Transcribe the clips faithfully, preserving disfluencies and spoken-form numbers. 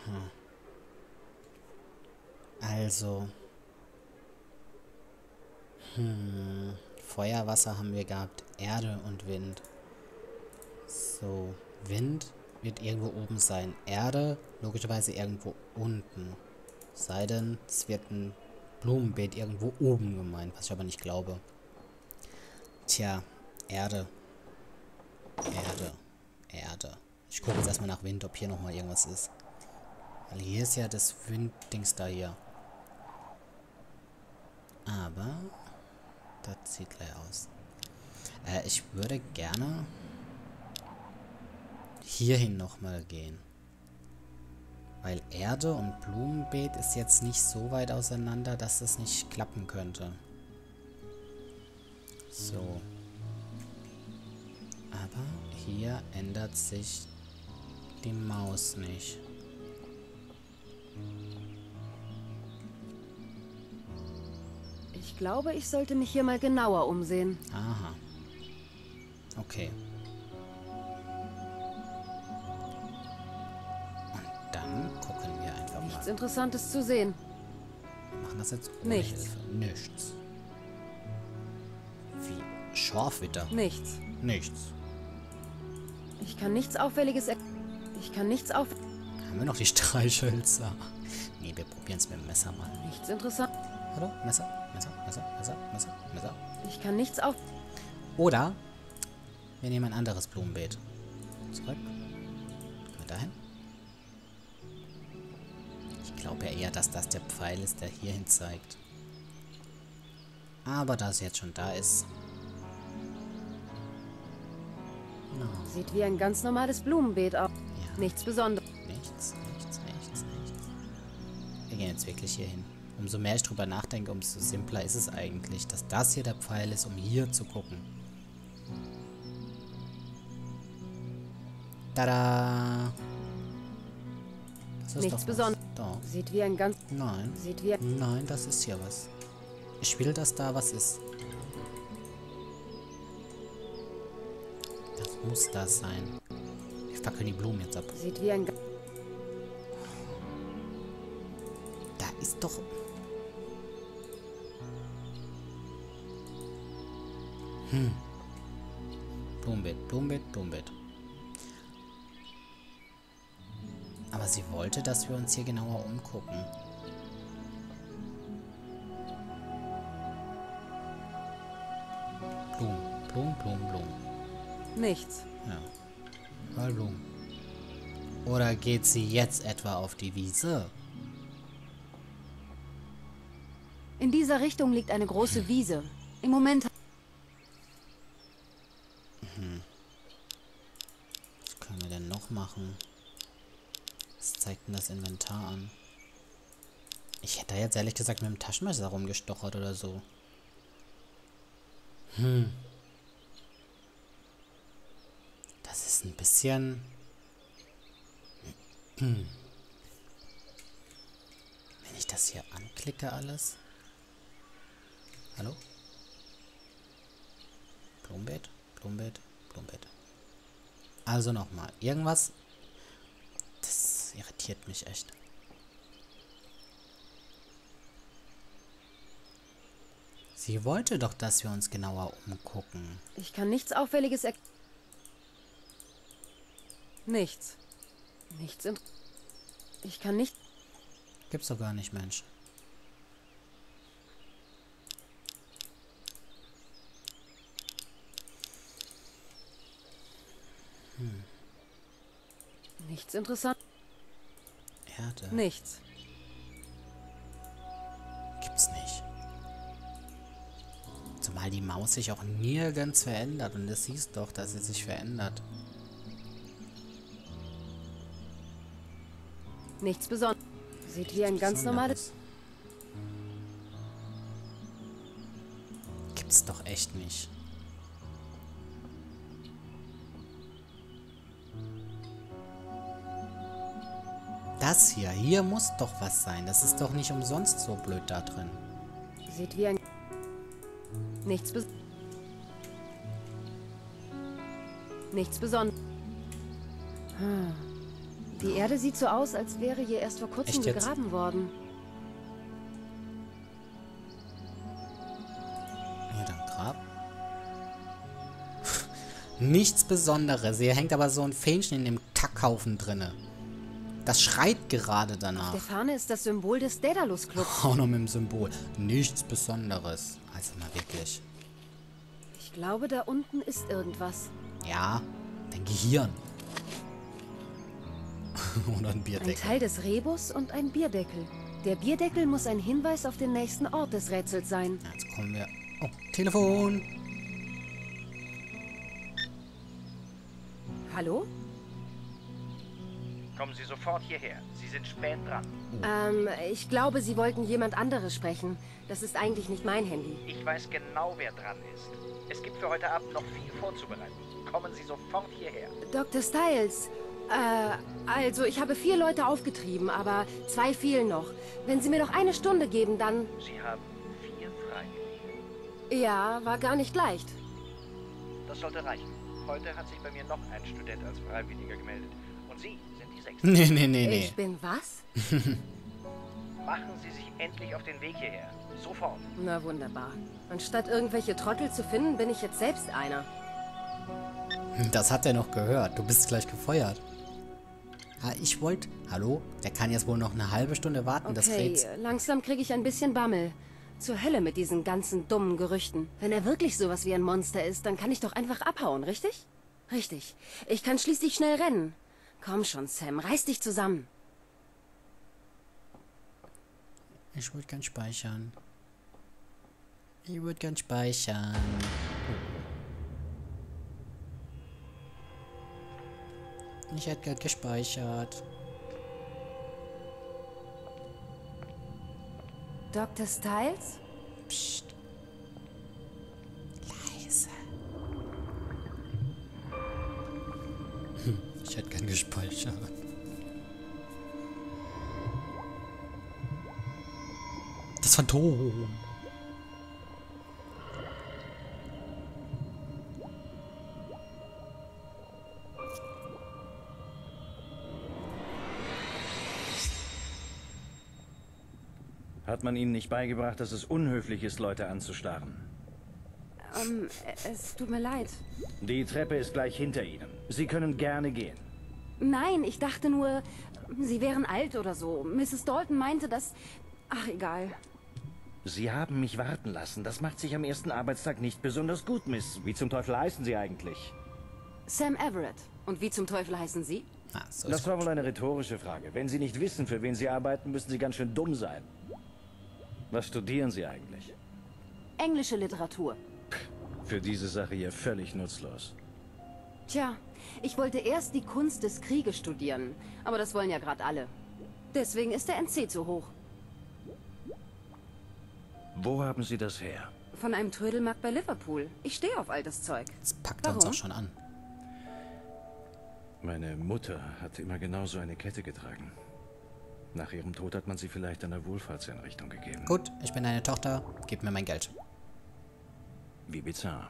Also. Hm. Feuer, Wasser haben wir gehabt. Erde und Wind. So. Wind wird irgendwo oben sein. Erde logischerweise irgendwo unten. Sei denn, es wird ein Blumenbeet irgendwo oben gemeint, was ich aber nicht glaube. Tja, Erde. Erde. Erde. Ich gucke jetzt erstmal nach Wind, ob hier nochmal irgendwas ist. Weil hier ist ja das Winddings da hier. Aber das sieht gleich aus. Äh, ich würde gerne hierhin nochmal gehen. Weil Erde und Blumenbeet ist jetzt nicht so weit auseinander, dass es nicht klappen könnte. So. Aber hier ändert sich die Maus nicht. Ich glaube, ich sollte mich hier mal genauer umsehen. Aha. Okay. Und dann gucken wir einfach Nichts mal. Interessantes zu sehen. Wir machen das jetzt ohne Nichts. Hilfe. Nichts. Wie? Schorfwitter? Nichts. Nichts. Ich kann nichts Auffälliges er... Ich kann nichts auf... Haben wir noch die Streichhölzer? Nee, wir probieren es mit dem Messer mal. Nichts interessant. Hallo? Messer? Messer? Messer? Messer? Messer? Messer? Ich kann nichts auf... Oder wir nehmen ein anderes Blumenbeet. Zurück. Gehen wir dahin. Ich glaube ja eher, dass das der Pfeil ist, der hierhin zeigt. Aber da es jetzt schon da ist... No. Sieht wie ein ganz normales Blumenbeet aus. Ja. Nichts Besonderes. Nichts, nichts, nichts, nichts. Wir gehen jetzt wirklich hier hin. Umso mehr ich drüber nachdenke, umso simpler ist es eigentlich, dass das hier der Pfeil ist, um hier zu gucken. Tada! Das ist Nichts doch Besonderes. Doch. Sieht wie ein ganz... Nein. Sieht wie... Nein, das ist hier was. Ich will, dass da was ist. Das muss das sein. Wir fackeln die Blumen jetzt ab. Sieht wie ein... ga- Da ist doch... Hm. Blumenbeet, Blumenbeet, Blumenbeet. Aber sie wollte, dass wir uns hier genauer umgucken. Blumen, Blumen, Blumen, Blumen. Nichts. Ja. Mal Blumen. Oder geht sie jetzt etwa auf die Wiese? In dieser Richtung liegt eine große Wiese. Im Moment... Was können wir denn noch machen? Was zeigt denn das Inventar an? Ich hätte da jetzt ehrlich gesagt mit dem Taschenmesser rumgestochert oder so. Hm. Das ist ein bisschen... Hm. Wenn ich das hier anklicke alles... Hallo? Blumenbeet, Blumenbeet, Blumenbeet. Also nochmal. Irgendwas... Das irritiert mich echt. Sie wollte doch, dass wir uns genauer umgucken. Ich kann nichts Auffälliges er... Nichts. Nichts in... Ich kann nicht... Gibt's doch gar nicht, Mensch. Hm. Nichts interessant. Erde. Nichts. Gibt's nicht. Zumal die Maus sich auch nirgends verändert. Und das siehst doch, dass sie sich verändert. Nichts Besonderes. Sieht wie ein ganz normales... Gibt's doch echt nicht. Das hier, hier muss doch was sein. Das ist doch nicht umsonst so blöd da drin. Sieht wie ein... Nichts Bes... Nichts Besonderes. Hm. Die Erde sieht so aus, als wäre hier erst vor kurzem Echt jetzt? gegraben worden. Ja, dann Grab. Nichts Besonderes. Hier hängt aber so ein Fähnchen in dem Kackhaufen drinne. Das schreit gerade danach. Auf der Fahne ist das Symbol des Daedalus Clubs. Auch noch mit dem Symbol. Nichts Besonderes. Also mal wirklich. Ich glaube, da unten ist irgendwas. Ja, dein Gehirn. Oder ein Ein Bierdeckel. Teil des Rebus und ein Bierdeckel. Der Bierdeckel muss ein Hinweis auf den nächsten Ort des Rätsels sein. Ja, jetzt kommen wir... Oh, Telefon. Hallo? Kommen Sie sofort hierher. Sie sind spät dran. Ähm, ich glaube, Sie wollten jemand anderes sprechen. Das ist eigentlich nicht mein Handy. Ich weiß genau, wer dran ist. Es gibt für heute Abend noch viel vorzubereiten. Kommen Sie sofort hierher. Doktor Styles, äh, also ich habe vier Leute aufgetrieben, aber zwei fehlen noch. Wenn Sie mir noch eine Stunde geben, dann... Sie haben vier Freiwillige. Ja, war gar nicht leicht. Das sollte reichen. Heute hat sich bei mir noch ein Student als Freiwilliger gemeldet. Und Sie sind die Sechste. Nee, nee, nee, nee. Ich bin was? Machen Sie sich endlich auf den Weg hierher. Sofort. Na wunderbar. Anstatt irgendwelche Trottel zu finden, bin ich jetzt selbst einer. Das hat er noch gehört. Du bist gleich gefeuert. Ah, ich wollte... Hallo? Der kann jetzt wohl noch eine halbe Stunde warten, das Okay, Rätsel. langsam kriege ich ein bisschen Bammel. Zur Hölle mit diesen ganzen dummen Gerüchten. Wenn er wirklich sowas wie ein Monster ist, dann kann ich doch einfach abhauen, richtig? Richtig. Ich kann schließlich schnell rennen. Komm schon, Sam, reiß dich zusammen. Ich würde gern speichern. Ich würde gern speichern. Ich hätte gern gespeichert. Doktor Styles? Psst. Leise. Hm, ich hätte gern gespeichert. Das Phantom. Hat man Ihnen nicht beigebracht, dass es unhöflich ist, Leute anzustarren? Ähm, es tut mir leid. Die Treppe ist gleich hinter Ihnen. Sie können gerne gehen. Nein, ich dachte nur, Sie wären alt oder so. Misses Dalton meinte, dass... Ach, egal. Sie haben mich warten lassen. Das macht sich am ersten Arbeitstag nicht besonders gut, Miss. Wie zum Teufel heißen Sie eigentlich? Sam Everett. Und wie zum Teufel heißen Sie? Ah, so Das ist war wohl eine rhetorische Frage. Wenn Sie nicht wissen, für wen Sie arbeiten, müssen Sie ganz schön dumm sein. Was studieren Sie eigentlich? Englische Literatur. Für diese Sache hier völlig nutzlos. Tja, ich wollte erst die Kunst des Krieges studieren. Aber das wollen ja gerade alle. Deswegen ist der N C zu hoch. Wo haben Sie das her? Von einem Trödelmarkt bei Liverpool. Ich stehe auf altes Zeug. Jetzt packt er uns Warum? auch schon an. Meine Mutter hat immer genau so eine Kette getragen. Nach ihrem Tod hat man sie vielleicht einer Wohlfahrtseinrichtung gegeben. Gut, ich bin deine Tochter. Gib mir mein Geld. Wie bizarr.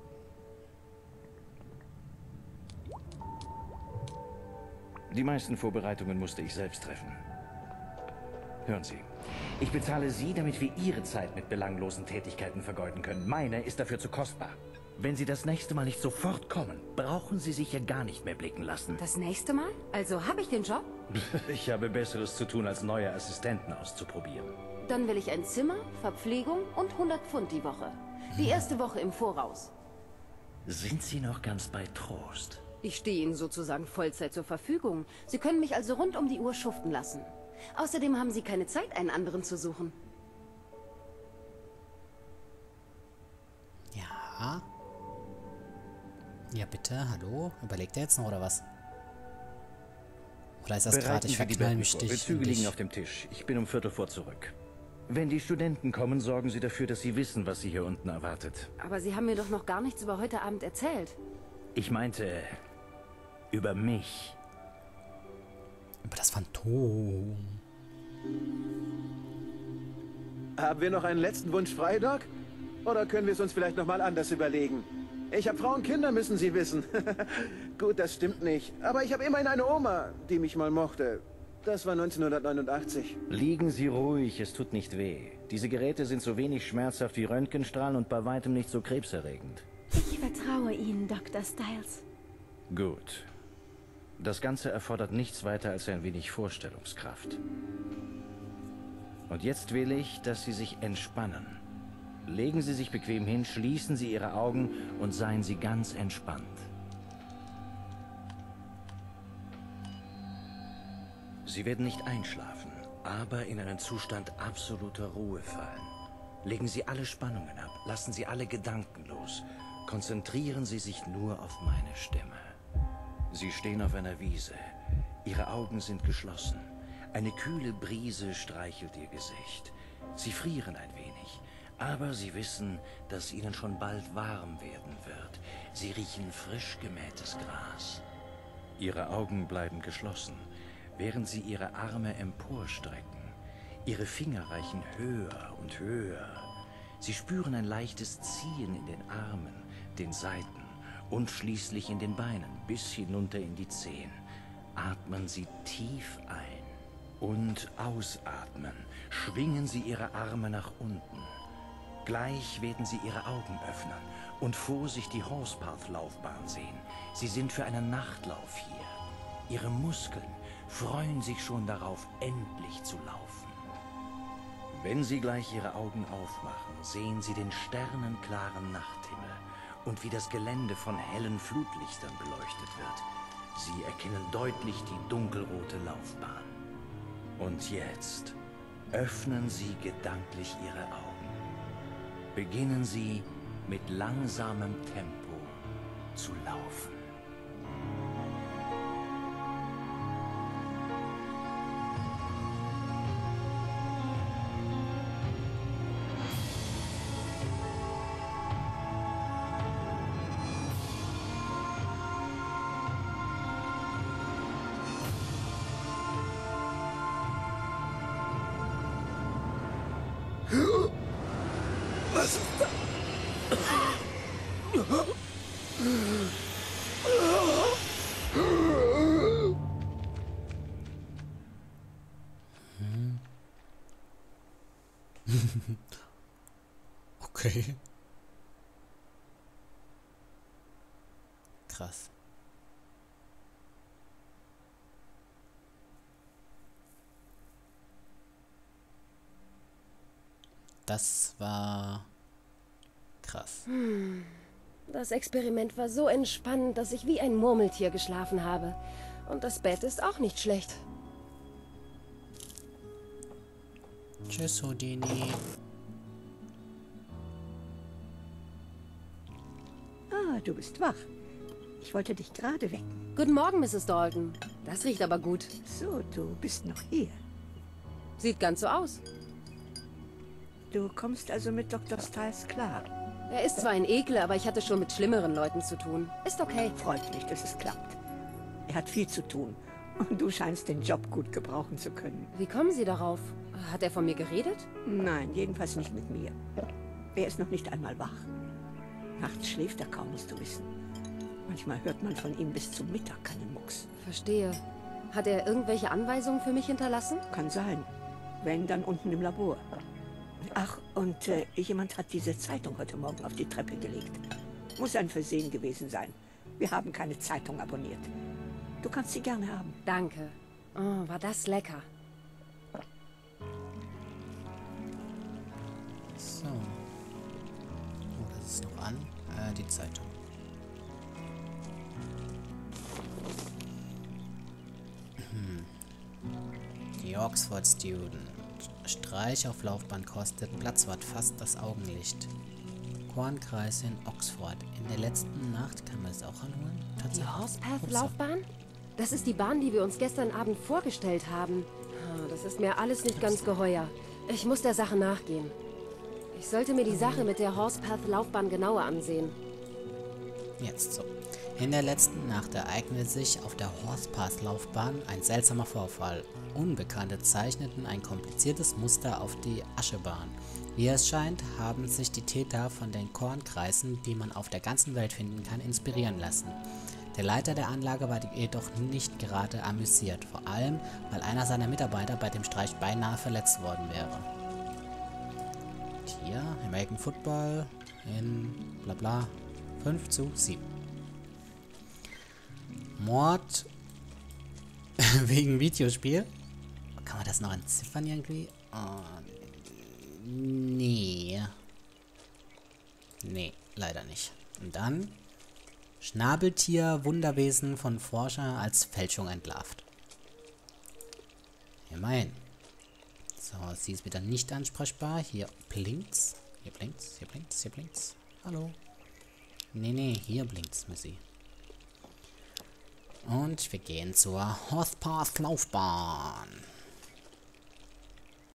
Die meisten Vorbereitungen musste ich selbst treffen. Hören Sie, ich bezahle Sie, damit wir Ihre Zeit mit belanglosen Tätigkeiten vergeuden können. Meine ist dafür zu kostbar. Wenn Sie das nächste Mal nicht sofort kommen, brauchen Sie sich ja gar nicht mehr blicken lassen. Das nächste Mal? Also habe ich den Job? Ich habe Besseres zu tun, als neue Assistenten auszuprobieren. Dann will ich ein Zimmer, Verpflegung und hundert Pfund die Woche. Die erste Woche im Voraus. Sind Sie noch ganz bei Trost? Ich stehe Ihnen sozusagen Vollzeit zur Verfügung. Sie können mich also rund um die Uhr schuften lassen. Außerdem haben Sie keine Zeit, einen anderen zu suchen. Ja. Ja, bitte, hallo? Überlegt er jetzt noch, oder was? Oder ist das gerade, Bereiten ich Sie die verknall Betten mich vor. dich in Bezüge dich. liegen auf dem Tisch. Ich bin um Viertel vor zurück. Wenn die Studenten kommen, sorgen Sie dafür, dass sie wissen, was sie hier unten erwartet. Aber Sie haben mir doch noch gar nichts über heute Abend erzählt. Ich meinte... über mich. Über das Phantom. Haben wir noch einen letzten Wunsch frei, Doc? Oder können wir es uns vielleicht noch mal anders überlegen? Ich habe Frau und Kinder, müssen Sie wissen. Gut, das stimmt nicht. Aber ich habe immerhin eine Oma, die mich mal mochte. Das war neunzehnhundertneunundachtzig. Liegen Sie ruhig, es tut nicht weh. Diese Geräte sind so wenig schmerzhaft wie Röntgenstrahlen und bei weitem nicht so krebserregend. Ich vertraue Ihnen, Doktor Styles. Gut. Das Ganze erfordert nichts weiter als ein wenig Vorstellungskraft. Und jetzt will ich, dass Sie sich entspannen. Legen Sie sich bequem hin, schließen Sie Ihre Augen und seien Sie ganz entspannt. Sie werden nicht einschlafen, aber in einen Zustand absoluter Ruhe fallen. Legen Sie alle Spannungen ab, lassen Sie alle Gedanken los. Konzentrieren Sie sich nur auf meine Stimme. Sie stehen auf einer Wiese. Ihre Augen sind geschlossen. Eine kühle Brise streichelt Ihr Gesicht. Sie frieren ein wenig, aber Sie wissen, dass Ihnen schon bald warm werden wird. Sie riechen frisch gemähtes Gras. Ihre Augen bleiben geschlossen, während Sie Ihre Arme emporstrecken. Ihre Finger reichen höher und höher. Sie spüren ein leichtes Ziehen in den Armen, den Seiten und schließlich in den Beinen bis hinunter in die Zehen. Atmen Sie tief ein und ausatmen. Schwingen Sie Ihre Arme nach unten. Gleich werden Sie Ihre Augen öffnen und vor sich die Horsepath-Laufbahn sehen. Sie sind für einen Nachtlauf hier. Ihre Muskeln freuen sich schon darauf, endlich zu laufen. Wenn Sie gleich Ihre Augen aufmachen, sehen Sie den sternenklaren Nachthimmel und wie das Gelände von hellen Flutlichtern beleuchtet wird. Sie erkennen deutlich die dunkelrote Laufbahn. Und jetzt öffnen Sie gedanklich Ihre Augen. Beginnen Sie mit langsamem Tempo zu laufen. Was ist das? Okay. Krass. Das war krass. Das Experiment war so entspannend, dass ich wie ein Murmeltier geschlafen habe. Und das Bett ist auch nicht schlecht. Tschüss, Houdini. Ah, du bist wach. Ich wollte dich gerade wecken. Guten Morgen, Misses Dalton. Das riecht aber gut. So, du bist noch hier. Sieht ganz so aus. Du kommst also mit Doktor Styles klar. Er ist zwar ein Ekel, aber ich hatte schon mit schlimmeren Leuten zu tun. Ist okay. Freut mich, dass es klappt. Er hat viel zu tun. Und du scheinst den Job gut gebrauchen zu können. Wie kommen Sie darauf? Hat er von mir geredet? Nein, jedenfalls nicht mit mir. Er ist noch nicht einmal wach. Nachts schläft er kaum, musst du wissen. Manchmal hört man von ihm bis zum Mittag keinen Mucks. Verstehe. Hat er irgendwelche Anweisungen für mich hinterlassen? Kann sein. Wenn, dann unten im Labor. Ach, und äh, jemand hat diese Zeitung heute Morgen auf die Treppe gelegt. Muss ein Versehen gewesen sein. Wir haben keine Zeitung abonniert. Du kannst sie gerne haben. Danke. Oh, war das lecker. So. Oh, das ist noch an. Äh, die Zeitung. Hm. Die Oxford Student. Streich auf Laufbahn kostet, Platzwart fast das Augenlicht. Kornkreis in Oxford. In der letzten Nacht kann man es auch anholen. Die Horsepath-Laufbahn? Das ist die Bahn, die wir uns gestern Abend vorgestellt haben. Ah, das ist mir alles nicht ganz geheuer. Ich muss der Sache nachgehen. Ich sollte mir die Sache mit der Horsepath-Laufbahn genauer ansehen. Jetzt so. In der letzten Nacht ereignete sich auf der Horsepath-Laufbahn ein seltsamer Vorfall. Unbekannte zeichneten ein kompliziertes Muster auf die Aschebahn. Wie es scheint, haben sich die Täter von den Kornkreisen, die man auf der ganzen Welt finden kann, inspirieren lassen. Der Leiter der Anlage war jedoch nicht gerade amüsiert, vor allem, weil einer seiner Mitarbeiter bei dem Streich beinahe verletzt worden wäre. Hier, American Football in bla bla fünf zu sieben. Mord wegen Videospiel. Kann man das noch entziffern irgendwie? Oh, nee. Nee, leider nicht. Und dann Schnabeltier, Wunderwesen von Forscher als Fälschung entlarvt. Immerhin. So, sie ist wieder nicht ansprechbar. Hier blinkt's. Hier blinkt's, hier blinkt's, hier blinkt's. Hallo. Nee, nee, hier blinkt's, Missy. Und wir gehen zur Hothpath Laufbahn.